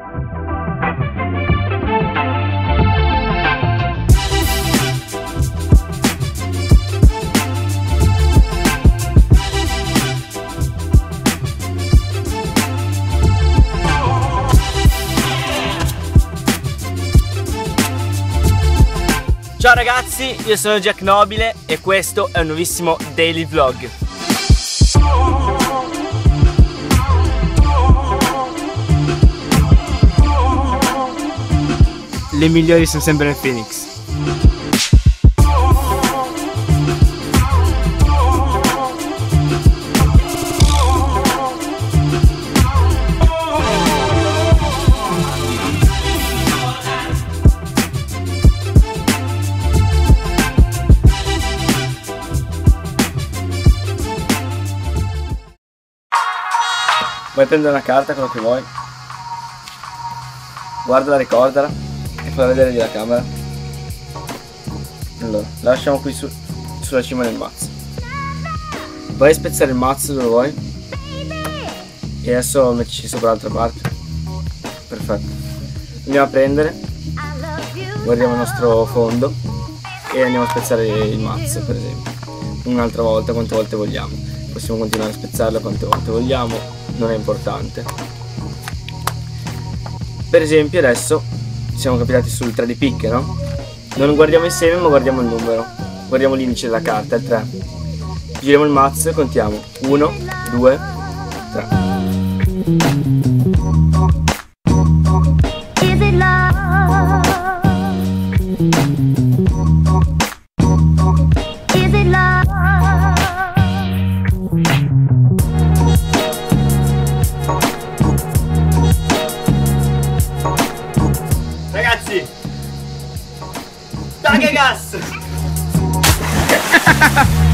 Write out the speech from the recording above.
Ciao ragazzi, io sono Jack Nobile e questo è un nuovissimo daily vlog. Le migliori sono sempre nel Phoenix. Vuoi prendere una carta, quello che vuoi? Guardala, ricordala e falla vedere lì la camera. Allora, la lasciamo qui sulla cima del mazzo. Vai a spezzare il mazzo dove vuoi. E adesso mettici sopra l'altra parte. Perfetto. Andiamo a prendere. Guardiamo il nostro fondo e andiamo a spezzare il mazzo, per esempio. Un'altra volta, quante volte vogliamo. Possiamo continuare a spezzarlo quante volte vogliamo, non è importante. Per esempio adesso siamo capitati sul 3 di picche, no? Non guardiamo insieme ma guardiamo il numero. Guardiamo l'indice della carta, il 3. Giriamo il mazzo e contiamo 1, 2, 3. Ragazzi, dai che gas!